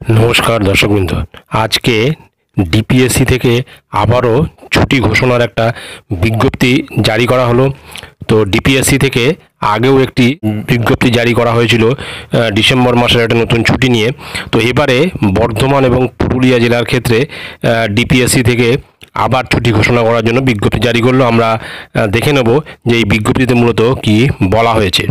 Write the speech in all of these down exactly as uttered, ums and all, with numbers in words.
নমস্কার দর্শকবৃন্দ, আজকে ডিপিএসসি থেকে আবারও ছুটি ঘোষণার একটা বিজ্ঞপ্তি জারি করা হলো। তো ডিপিএসসি থেকে আগেও একটি বিজ্ঞপ্তি জারি করা হয়েছিল ডিসেম্বর মাসের একটা নতুন ছুটি নিয়ে। তো এবারে বর্ধমান এবং পুরুলিয়া জেলার ক্ষেত্রে ডিপিএসসি থেকে আবার ছুটি ঘোষণা করার জন্য বিজ্ঞপ্তি জারি করলো। আমরা দেখে নেব যে এই বিজ্ঞপ্তিতে মূলত কি বলা হয়েছে।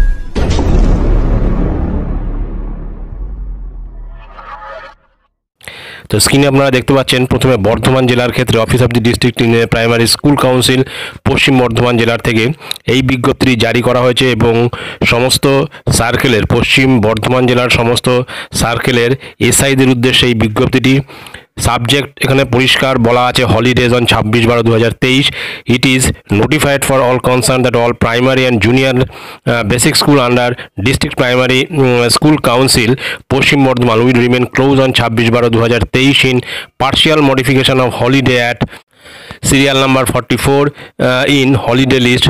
তো স্ক্রিনে আপনারা দেখতে পাচ্ছেন, প্রথমে বর্ধমান জেলার ক্ষেত্রে office of the district primary school council Paschim Bardhaman জেলার থেকে এই বিজ্ঞপ্তি জারি করা হয়েছে এবং সমস্ত সার্কেলের পশ্চিম বর্ধমান জেলার সমস্ত সার্কেলের এসআইদের উদ্দেশ্যে এই বিজ্ঞপ্তিটি। সাবজেক্ট এখানে পরিষ্কার বলা আছে, হলিডেজ অন ছাব্বিশ বারো দু হাজার তেইশ। It is notified for all concern that all primary and junior basic school under district primary school council Paschim Bardhaman will remain close on ছাব্বিশ বারো দু হাজার তেইশ in partial modification of holiday at serial number forty four in holiday list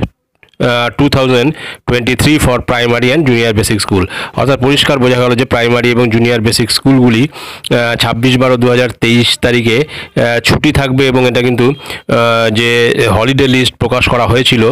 two thousand twenty three for primary and junior basic school. অর্থাৎ পরিষ্কার বোঝা গেল যে প্রাইমারি এবং জুনিয়র বেসিক স্কুলগুলি ছাব্বিশ বারো দু হাজার তেইশ তারিখে ছুটি থাকবে এবং এটা কিন্তু যে হলিডে লিস্ট প্রকাশ করা হয়েছিল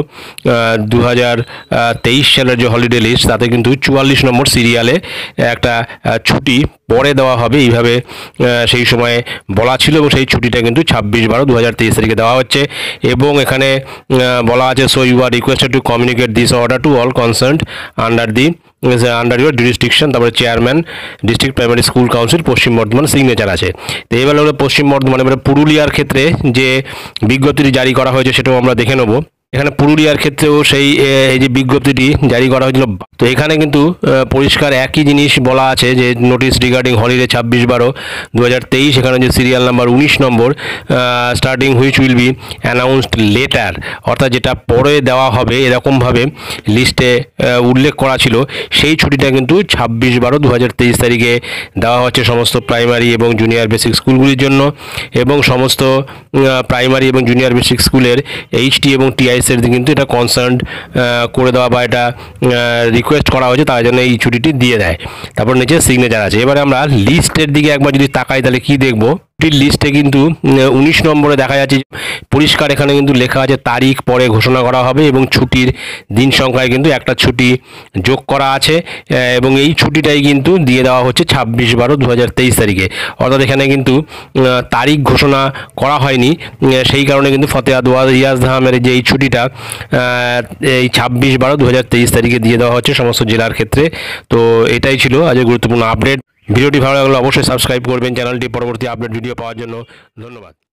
দু হাজার তেইশ সালের যে হলিডে লিস্ট, তাতে কিন্তু চুয়াল্লিশ নম্বর সিরিয়ালে একটা ছুটি পরে দেওয়া হবে, এইভাবে সেই সময়ে বলা ছিল এবং সেই ছুটিটা কিন্তু ছাব্বিশ বারো দু হাজার তেইশ তারিখে দেওয়া হচ্ছে। এবং এখানে বলা আছে, so you are requested to communicate this order to all concerned under the under your jurisdiction. তারপরে chairman district primary school council Paschim Bardhaman signature আছে। তো এবার হলো পশ্চিম বর্ধমান। এবারে পুরুলিয়ার ক্ষেত্রে যে বিজ্ঞপ্তিটি জারি করা হয়েছে সেটাও আমরা দেখে নেব। এখানে পুরুলিয়ার ক্ষেত্রেও সেই এই যে বিজ্ঞপ্তিটি জারি করা হয়েছিল, তো এখানে কিন্তু পরিষ্কার একই জিনিস বলা আছে যে নোটিশ রিগার্ডিং হলিডে ছাব্বিশ বারো দু হাজার তেইশ। এখানে যে সিরিয়াল নাম্বার উনিশ number starting which will be announced later, অর্থাৎ যেটা পরে দেওয়া হবে এরকমভাবে লিস্টে উল্লেখ করা ছিল, সেই ছুটিটা কিন্তু ছাব্বিশ বারো দু হাজার তেইশ তারিখে দেওয়া হচ্ছে সমস্ত প্রাইমারি এবং জুনিয়র বেসিক স্কুলগুলির জন্য। এবং সমস্ত প্রাইমারি এবং জুনিয়র বেসিক স্কুলের এইচটি এবং টিআই কিন্তু এটা কনসার্ন করে দেওয়া বা এটা রিকোয়েস্ট করা হয়েছে, তার জন্য এই ছুটিটি দিয়ে দেয়। তারপর নিচে সিগনেচার আছে। এবারে আমরা লিস্টের দিকে একবার যদি তাকাই তাহলে কি দেখব, লিস্টে কিন্তু উনিশ নম্বরে দেখা যাচ্ছে পরিষ্কার, এখানে কিন্তু লেখা আছে তারিখ পরে ঘোষণা করা হবে এবং ছুটির দিন সংখ্যায় কিন্তু একটা ছুটি যোগ করা আছে এবং এই ছুটিটাই কিন্তু দিয়ে দেওয়া হচ্ছে ছাব্বিশ বারো দু হাজার তেইশ তারিখে। অর্থাৎ এখানে কিন্তু তারিখ ঘোষণা করা হয়নি, সেই কারণে কিন্তু ফতেহাদ রিয়াজ ধামের যে এই ছুটিটা এই ছাব্বিশ বারো দু হাজার তেইশ তারিখে দিয়ে দেওয়া হচ্ছে সমস্ত জেলার ক্ষেত্রে। তো এটাই ছিল আজকে গুরুত্বপূর্ণ আপডেট। ভিডিওটি ভালো লাগলে অবশ্যই সাবস্ক্রাইব করবেন চ্যানেলটি পরবর্তী আপডেট ভিডিও পাওয়ার জন্য। ধন্যবাদ।